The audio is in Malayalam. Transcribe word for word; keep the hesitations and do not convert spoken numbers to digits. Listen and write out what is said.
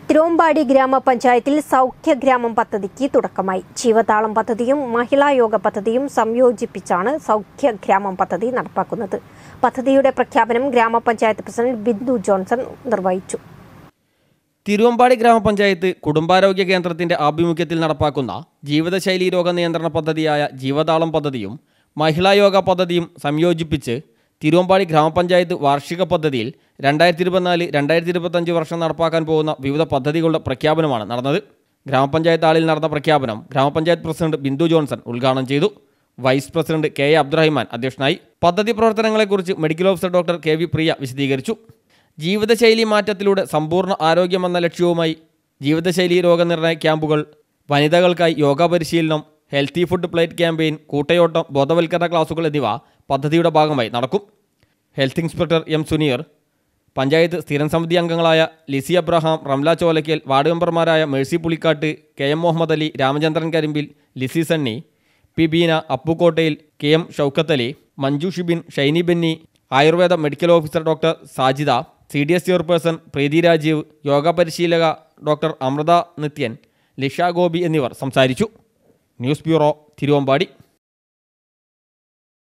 തിരുവമ്പാടി ഗ്രാമപഞ്ചായത്തിൽ സൗഖ്യഗ്രാമം പദ്ധതിക്ക് തുടക്കമായി. ജീവതാളം പദ്ധതിയും മഹിളായോഗ പദ്ധതിയും സംയോജിപ്പിച്ചാണ് സൗഖ്യഗ്രാമം പദ്ധതി നടപ്പാക്കുന്നത്. പദ്ധതിയുടെ പ്രഖ്യാപനം ഗ്രാമപഞ്ചായത്ത് പ്രസിഡന്റ് ബിന്ദു ജോൺസൺ നിർവഹിച്ചു. തിരുവമ്പാടി ഗ്രാമപഞ്ചായത്ത് കുടുംബാരോഗ്യ കേന്ദ്രത്തിന്റെ ആഭിമുഖ്യത്തിൽ നടപ്പാക്കുന്ന ജീവിതശൈലി രോഗ നിയന്ത്രണ പദ്ധതിയായ ജീവതാളം പദ്ധതിയും മഹിളായോഗ പദ്ധതിയും സംയോജിപ്പിച്ച് തിരുവമ്പാടി ഗ്രാമപഞ്ചായത്ത് വാർഷിക പദ്ധതിയിൽ രണ്ടായിരത്തി ഇരുപത്തിനാല് രണ്ടായിരത്തി ഇരുപത്തഞ്ച് വർഷം നടപ്പാക്കാൻ പോകുന്ന വിവിധ പദ്ധതികളുടെ പ്രഖ്യാപനമാണ് നടന്നത്. ഗ്രാമപഞ്ചായത്ത് ഹാളിൽ നടന്ന പ്രഖ്യാപനം ഗ്രാമപഞ്ചായത്ത് പ്രസിഡന്റ് ബിന്ദു ജോൺസൺ ഉദ്ഘാടനം ചെയ്തു. Vice president K A Abdurahiman അധ്യക്ഷനായി. പദ്ധതി പ്രവർത്തനങ്ങളെക്കുറിച്ച് medical officer doctor K V Priya വിശദീകരിച്ചു. ജീവിതശൈലി മാറ്റത്തിലൂടെ സമ്പൂർണ്ണ ആരോഗ്യമെന്ന ലക്ഷ്യവുമായി ജീവിതശൈലി രോഗനിർണയ ക്യാമ്പുകൾ, വനിതകൾക്കായി യോഗ പരിശീലനം, ഹെൽത്തി ഫുഡ് പ്ലേറ്റ് ക്യാമ്പയിൻ, കൂട്ടയോട്ടം, ബോധവൽക്കരണ ക്ലാസുകൾ എന്നിവ പദ്ധതിയുടെ ഭാഗമായി നടക്കും. Health inspector M Suneer, panchayat സ്ഥിരം സമിതി അംഗങ്ങളായ ലിസി അബ്രഹാം, റംല ചോലക്കൽ, വാർഡ് മെമ്പർമാരായ Mercy Pulikkattu, K M Muhammad Ali, Ramachandran Karimbil, Lissy Sunny, P Beena, അപ്പുക്കോട്ടയിൽ, K M Shoukath Ali, Manju Shibin, Shiny Benny, Ayurveda medical officer doctor Sajida, C D S chairperson Preethi Rajeev, yoga പരിശീലക ഡോക്ടർ അമൃത നിത്യൻ, ലിഷ ഗോപി എന്നിവർ സംസാരിച്ചു. News bureau, Thiruvambady.